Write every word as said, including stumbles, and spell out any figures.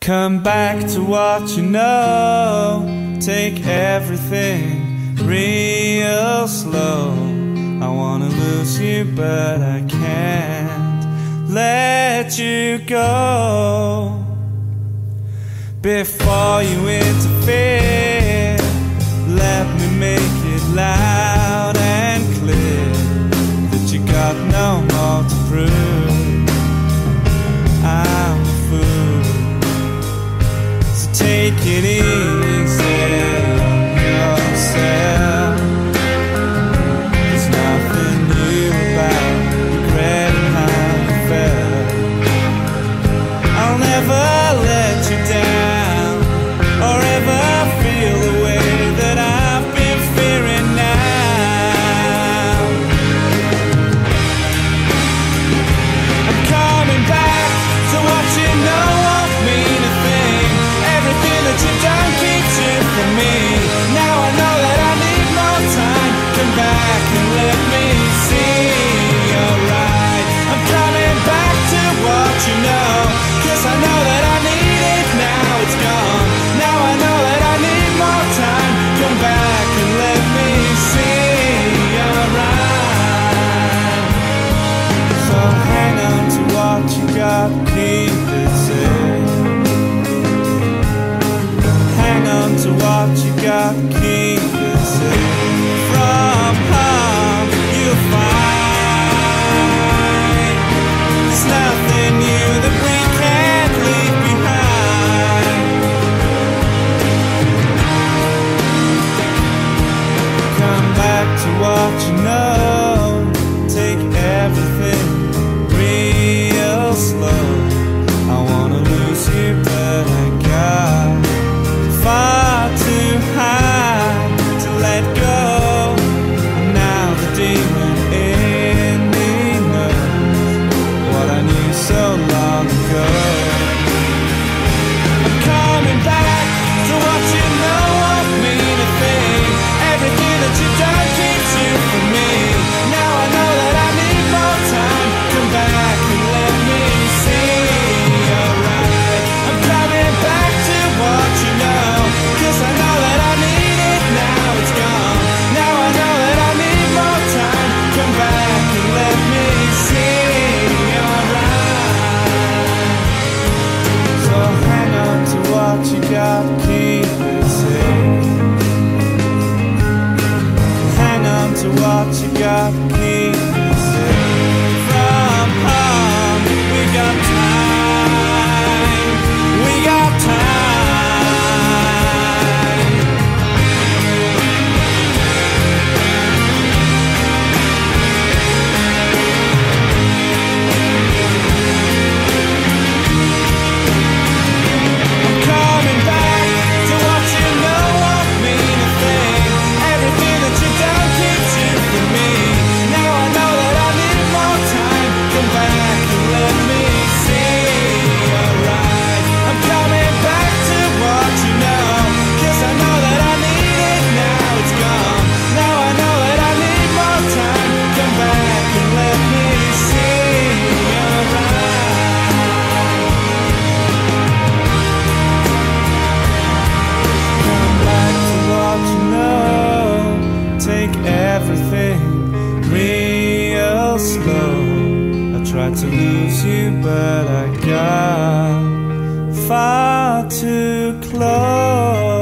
Come back to what you know. Take everything real slow. I wanna lose you, but I can't let you go. Before you interfere, let me make it loud and clear that you got no more to prove. I'm a fool, so take it easy on yourself. There's nothing new about regretting how you felt. I'll never let you down or ever feel the way that I've been fearing now. I'm coming back to what you know won't mean a thing. Everything that you don't keep to from me. Now I know that I need more time. Come back and let me see you're right. I'm coming back to what you know, 'cause I know that I need it now. It's gone. Now I know that I need more time. Come back and let me see you're right. So hang on to what you got, keep it safe. Hang on to what you got, keep it safe. From harm you'll find there's nothing new that we can't leave behind. Come back to what you know. Take everything real slow. I wanna lose you, but I got far too high to let go. Now the demon in me knows what I knew so long ago. I'm coming back to what you know won't mean a thing. Everything that you don't keep to from me. Now I know that I need more time. Come back and let me see you're right. I'm coming back to what you know, 'cause I know that I need it now. It's gone. Now I know that I need more time. Come back and let me see you're right. So hang on to what you got, keep it safe. Hang on to what you got, keep it safe. From harm, we got time. We got time. I'm coming back to what you know won't mean a thing. Everything that you don't keep to from me. Now I know that I need more time. Come back and let me see you're right. I'm coming back to what you know, 'cause I know that I need it now. It's gone. Now I know that I need more time. Come back and let me see you're right. Come back to what you know. Take everything real slow. I tried to lose you, but I got far too close.